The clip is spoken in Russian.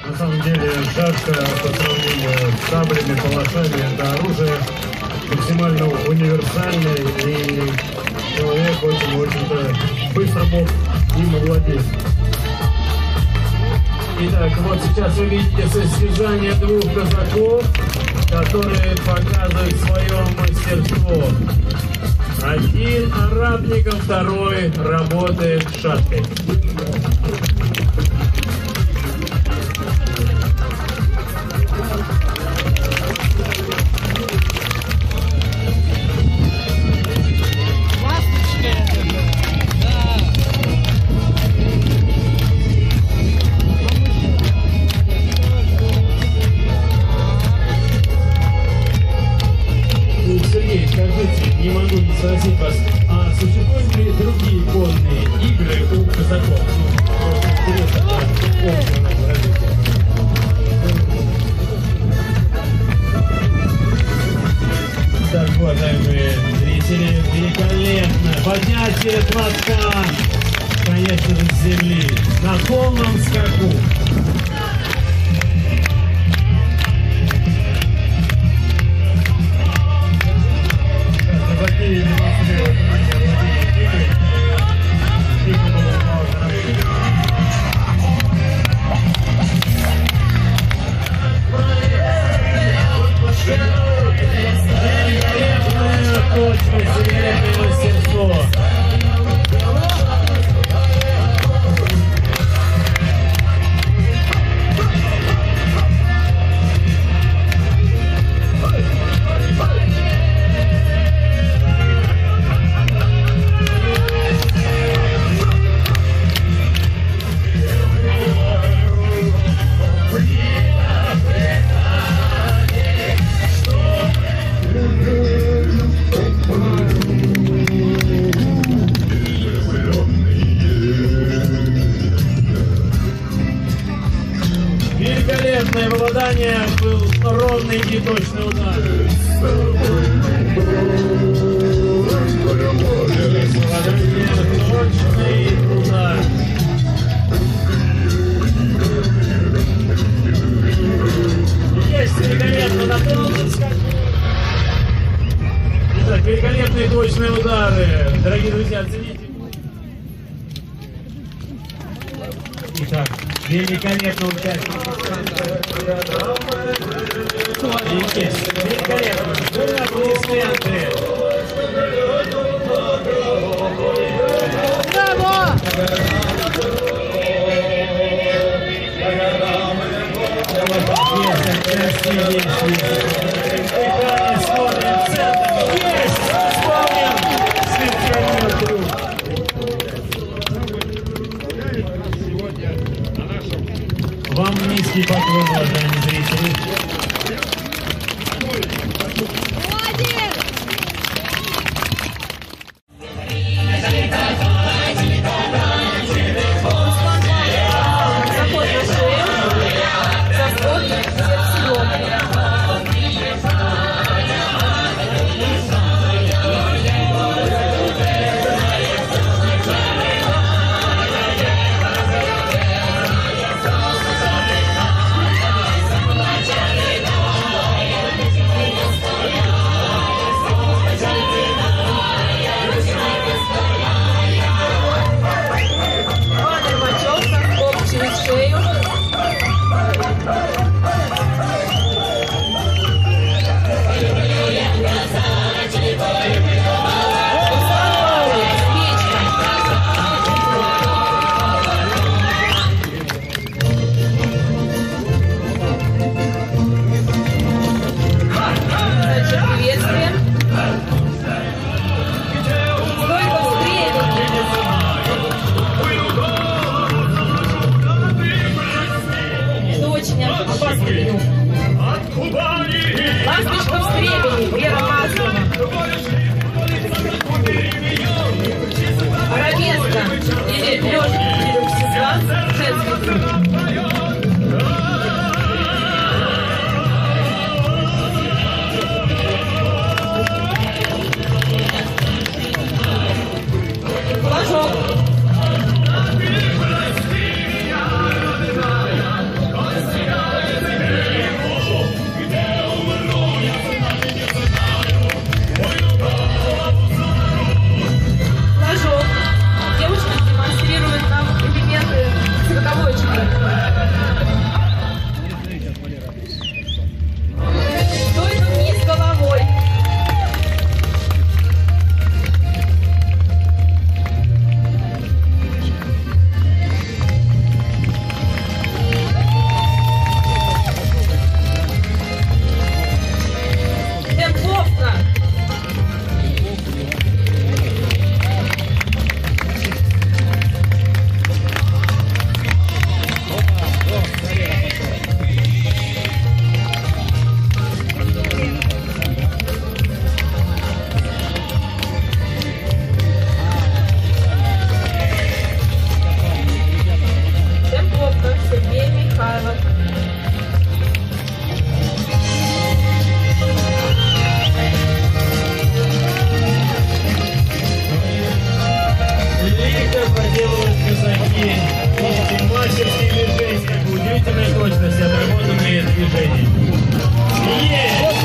На самом деле шашка по сравнению с саблями, палашами — это оружие максимально универсальное, и человек очень-то быстро мог им овладеть. Итак, вот сейчас вы видите состязание двух казаков, которые показывают свое мастерство. Один арабником, второй работает шашкой. Скажите, не могу не спросить вас, а существуют ли другие конные игры у казаков? Интересно, так, уважаемые зрители, великолепно! Поднятие платка, конечно же, с земли, на полном скаку. Великолепное попадание, был ровный и точный удар. Точный удар. Есть великолепно на полном скаку. Итак, великолепные точные удары. Дорогие друзья, оцените. Итак, великолепно участник. Великолепно. Аплодисменты. Браво! Вам низкий поклон, уважаемые зрители. Ласточка в стребени, Вера Маслова. Арабеска или лёжка, женский труд. Флажок. Богданов. Лихо проделывают казаки. Видите, мастерские движения, удивительная точность отработанные движения. Есть!